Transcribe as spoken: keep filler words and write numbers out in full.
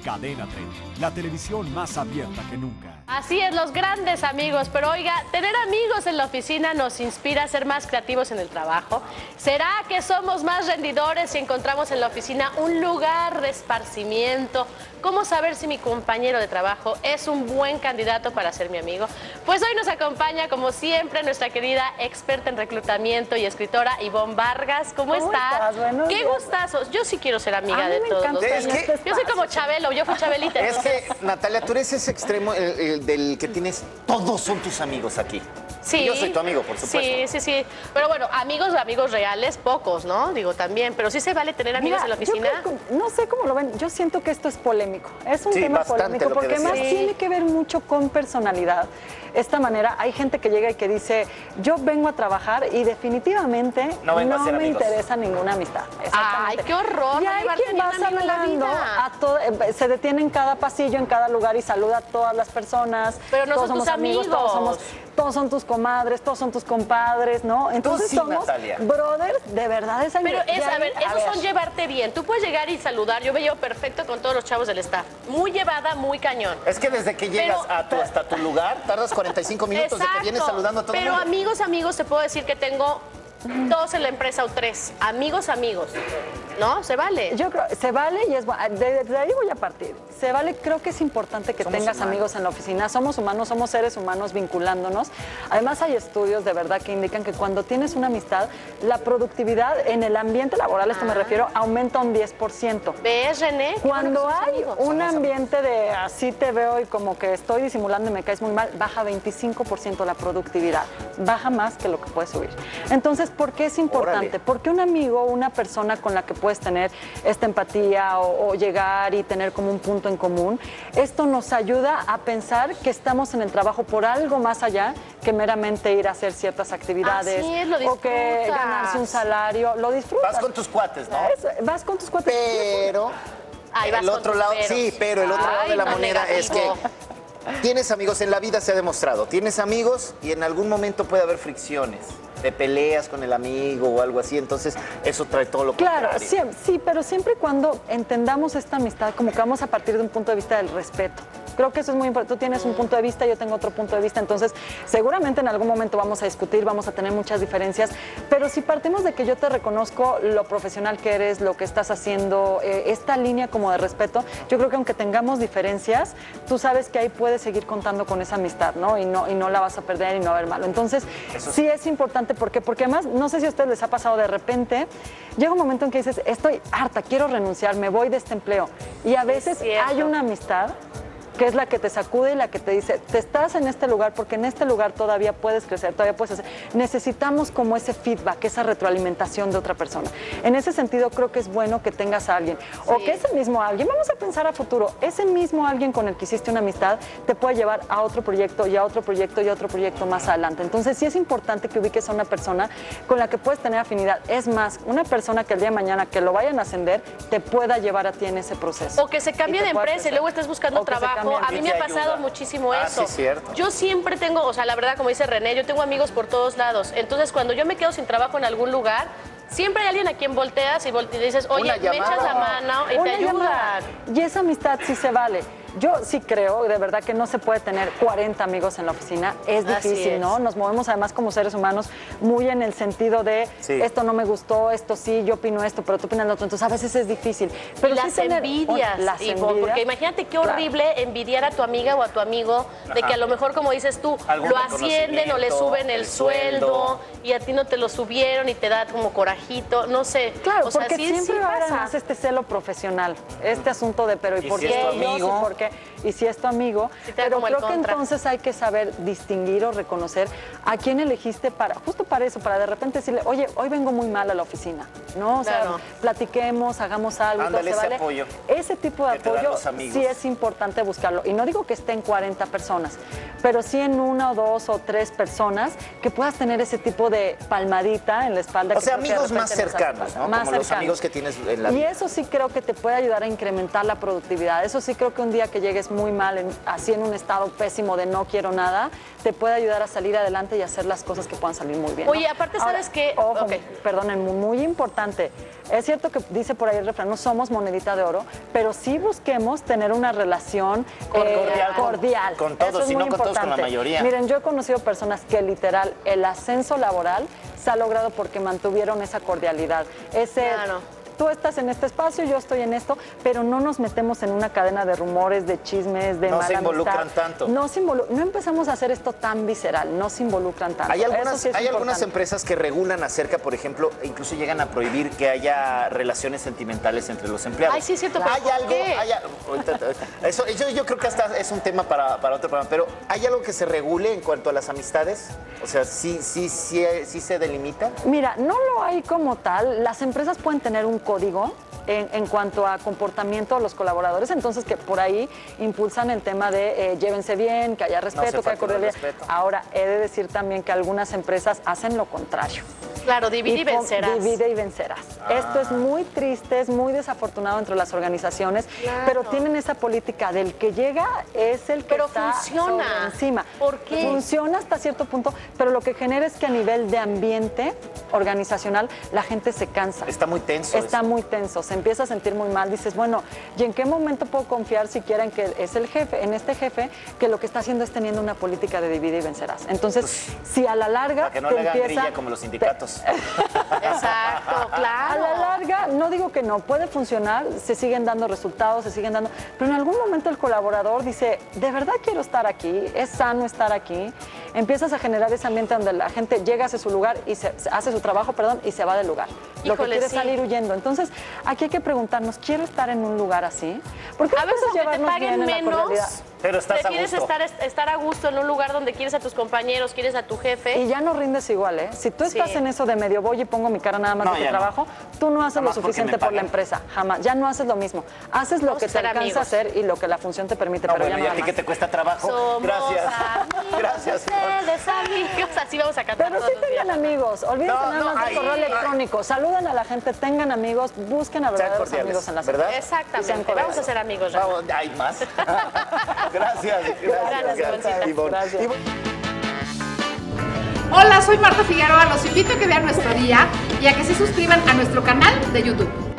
Cadena treinta, la televisión más abierta que nunca. Así es, los grandes amigos. Pero oiga, tener amigos en la oficina nos inspira a ser más creativos en el trabajo. ¿Será que somos más rendidores si encontramos en la oficina un lugar de esparcimiento? ¿Cómo saber si mi compañero de trabajo es un buen candidato para ser mi amigo? Pues hoy nos acompaña, como siempre, nuestra querida experta en reclutamiento y escritora Ivonne Vargas. ¿Cómo, ¿Cómo estás? estás? Buenos Qué días. gustazos. Yo sí quiero ser amiga A mí de me todos encanta los tener que... este Yo soy como espacio. Chabelo, yo fui Chabelita. Es entonces... que, Natalia, tú eres ese extremo el, el del que tienes, todos son tus amigos aquí. Sí. Yo soy tu amigo, por supuesto. Sí, sí, sí. Pero bueno, amigos, amigos reales, pocos, ¿no? Digo, también. Pero sí se vale tener amigos Mira, en la oficina. yo creo que- no sé cómo lo ven, yo siento que esto es polémico. Es un Sí, tema bastante polémico lo que porque más decías. Sí. tiene que ver mucho con personalidad. Esta manera, hay gente que llega y que dice, yo vengo a trabajar y definitivamente No vengo a ser me amigos. interesa ninguna amistad. Ay, Exactamente. qué horror. Y no hay llevarte quien ni un va amigo en la saludando vida. a todo, eh, se detiene en cada pasillo, en cada lugar y saluda a todas las personas. Pero no todos son tus somos amigos, todos amigos. somos, todos son tus comadres, todos son tus compadres, ¿no? Entonces sí, somos Natalia. brothers, de verdad es Pero es, de a ahí- ver, esos son llevarte bien. Tú puedes llegar y saludar. Yo me llevo perfecto con todos los chavos del staff. Muy llevada, muy cañón. Es que desde que llegas Pero- a tu, hasta tu lugar, tardas cuarenta y cinco minutos de que vienes saludando a todo el Pero mundo. amigos, amigos, te puedo decir que tengo dos en la empresa o tres. Amigos, amigos. ¿No? Se vale. Yo creo, se vale y es bueno. De, de ahí voy a partir. Se vale, creo que es importante que Somos tengas humanos. amigos en la oficina. Somos humanos, somos seres humanos vinculándonos. Además, hay estudios de verdad que indican que cuando tienes una amistad, la productividad en el ambiente laboral, a esto me Ah. refiero, aumenta un diez por ciento. ¿Ves, René? Qué bueno Cuando que somos hay amigos. un ambiente de así te veo y como que estoy disimulando y me caes muy mal, baja veinticinco por ciento la productividad. Baja más que lo que puedes subir. Entonces, ¿por qué es importante? Órale. Porque un amigo, una persona con la que puedes tener esta empatía o, o llegar y tener como un punto en común, esto nos ayuda a pensar que estamos en el trabajo por algo más allá que meramente ir a hacer ciertas actividades Así es, lo o que disfrutas. ganarse un salario. Lo disfrutas. Vas con tus cuates, ¿no? Eso, vas con tus cuates. Pero Ahí vas el con otro tus lado, peros. sí, pero el otro lado Ay, de la tan moneda es que negativo. tienes amigos en la vida, se ha demostrado. Tienes amigos y en algún momento puede haber fricciones, de peleas con el amigo o algo así. Entonces eso trae todo lo Claro, contrario. sí, sí, pero siempre y cuando entendamos esta amistad, como que vamos a partir de un punto de vista del respeto. Creo que eso es muy importante. Tú tienes un punto de vista, yo tengo otro punto de vista. Entonces, seguramente en algún momento vamos a discutir, vamos a tener muchas diferencias. Pero si partimos de que yo te reconozco lo profesional que eres, lo que estás haciendo, eh, esta línea como de respeto, yo creo que aunque tengamos diferencias, tú sabes que ahí puedes seguir contando con esa amistad, ¿no? Y no, y no la vas a perder y no va a haber malo. Entonces, sí es importante. ¿Por qué? Porque además, no sé si a ustedes les ha pasado de repente, llega un momento en que dices, estoy harta, quiero renunciar, me voy de este empleo. Y a veces cierto. hay una amistad que es la que te sacude y la que te dice, te estás en este lugar porque en este lugar todavía puedes crecer, todavía puedes hacer. Necesitamos como ese feedback, esa retroalimentación de otra persona. En ese sentido, creo que es bueno que tengas a alguien. O Sí. que ese mismo alguien, vamos a pensar a futuro, ese mismo alguien con el que hiciste una amistad te puede llevar a otro proyecto y a otro proyecto y a otro proyecto más adelante. Entonces, sí es importante que ubiques a una persona con la que puedes tener afinidad. Es más, una persona que el día de mañana que lo vayan a ascender te pueda llevar a ti en ese proceso. O que se cambie Y te de pueda empresa y crecer. luego estés buscando O que se trabajo. cambie. A mí Y me te ha pasado ayuda. muchísimo Ah, eso. sí, cierto. Yo siempre tengo, o sea, la verdad, como dice René, yo tengo amigos por todos lados. Entonces, cuando yo me quedo sin trabajo en algún lugar, siempre hay alguien a quien volteas y, volte- y dices, oye, Una me llamada. echas la mano y Una te ayudan. llamada. Y esa amistad sí se vale. Yo sí creo, de verdad, que no se puede tener cuarenta amigos en la oficina. Es Así difícil, es. ¿no? Nos movemos además como seres humanos muy en el sentido de Sí. esto no me gustó, esto sí, yo opino esto, pero tú opinas lo otro. Entonces a veces es difícil. Pero Y las sí tener- envidias, las Ivonne, envidias. porque imagínate qué Claro. horrible envidiar a tu amiga o a tu amigo de Ajá. que a lo mejor, como dices tú, Algún lo ascienden o le reconocimiento, suben el, el sueldo, sueldo. y a ti no te lo subieron y te da como corajito, no sé. Claro, o sea, porque sí, siempre sí va a haber pasa. además este celo profesional, este asunto de pero ¿y, ¿Y por si qué es tu ellos? amigo? ¿Y por qué? Y si es tu amigo, Sí te da pero como el creo que contra. entonces hay que saber distinguir o reconocer a quién elegiste para, justo para eso, para de repente decirle, oye, hoy vengo muy mal a la oficina, ¿no? O sea, Claro. platiquemos, hagamos algo, y todo, Ándale, ¿se ese vale? apoyo Ese tipo de que te dan apoyo los amigos. sí es importante buscarlo. Y no digo que estén cuarenta personas, pero sí en una o dos o tres personas que puedas tener ese tipo de palmadita en la espalda. O que sea, creo que de amigos más repente nos hace cercanos, falta. ¿no? Más Como los cercanos. amigos que tienes en la Y vida. eso sí creo que te puede ayudar a incrementar la productividad. Eso sí creo que un día que llegues muy mal, en, así en un estado pésimo de no quiero nada, te puede ayudar a salir adelante y hacer las cosas que puedan salir muy bien, ¿no? Oye, aparte, ¿sabes qué? Ojo, Okay. perdonen, muy, muy importante. Es cierto que dice por ahí el refrán, no somos monedita de oro, pero sí busquemos tener una relación Cordial, eh, con- cordial. con todos, Eso es si muy no con todos, con la importante. mayoría. Miren, yo he conocido personas que literal el ascenso laboral se ha logrado porque mantuvieron esa cordialidad. Ese, Claro. tú estás en este espacio, yo estoy en esto, pero no nos metemos en una cadena de rumores, de chismes, de No mala se involucran amistad. tanto. No se involu- no empezamos a hacer esto tan visceral, no se involucran tanto. Hay Eso algunas, sí es hay algunas importante. empresas que regulan acerca, por ejemplo, e incluso llegan a prohibir que haya relaciones sentimentales entre los empleados. Ay, sí, es cierto, pero Hay ¿por algo, qué? hay a- ahorita- eso, yo, yo creo que hasta es un tema para, para otro programa, pero ¿hay algo que se regule en cuanto a las amistades? O sea, ¿sí, sí, sí, sí se delimita? Mira, no lo hay como tal. Las empresas pueden tener un código en, en cuanto a comportamiento de los colaboradores, entonces que por ahí impulsan el tema de eh, llévense bien, que haya respeto, que haya falten al cordialidad. respeto. Ahora, he de decir también que algunas empresas hacen lo contrario. Claro, divide y pon- vencerás. Divide y vencerás. Esto es muy triste, es muy desafortunado entre las organizaciones, Claro. pero tienen esa política del que llega es el que Pero está funciona. sobre encima. ¿Por qué? Funciona hasta cierto punto, pero lo que genera es que a nivel de ambiente organizacional la gente se cansa. Está muy tenso Está eso. muy tenso, se empieza a sentir muy mal. Dices, bueno, ¿y en qué momento puedo confiar siquiera en que es el jefe, en este jefe, que lo que está haciendo es teniendo una política de divide y vencerás? Entonces, si a la larga Para que no te le hagan empieza... grilla como los sindicatos. Exacto, A claro. la larga, no digo que no, puede funcionar, se siguen dando resultados, se siguen dando, pero en algún momento el colaborador dice, ¿de verdad quiero estar aquí? ¿Es sano estar aquí? Empiezas a generar ese ambiente donde la gente llega, hace su lugar y se, se hace su trabajo, perdón, y se va del lugar. Lo que Híjole, quiere es sí. salir huyendo. Entonces, aquí hay que preguntarnos, ¿quiero estar en un lugar así? Porque A veces, aunque te paguen menos, Pero estás a prefieres gusto. estar, estar a gusto en un lugar donde quieres a tus compañeros, quieres a tu jefe. Y ya no rindes igual, ¿eh? Si tú estás Sí. en eso de medio voy y pongo mi cara nada más No, de que ya no. trabajo, tú no haces Jamás lo porque suficiente me por la pagan. empresa, jamás. Ya no haces lo mismo. Haces lo Vamos que a te ser alcanza amigos. a hacer y lo que la función te permite, No, pero bueno, ya ¿y nada a ti más. que te cuesta trabajo? Somos Gracias. amigos, Gracias. ustedes amigos. Así vamos a cantar Pero todos sí los tengan días. amigos, olvídense No, nada no, más del ay, correo ay. electrónico, saluden a la gente, tengan amigos, busquen a Sean verdaderos cordiales, amigos en la ¿verdad? Y sean Exactamente. cordiales. Vamos a ser amigos. Rafa. Vamos, hay más. Gracias. Gracias. Gracias, Ivoncita. Ivonne. Gracias. Ivonne. Hola, soy Marta Figueroa. Los invito a que vean nuestro día y a que se suscriban a nuestro canal de YouTube.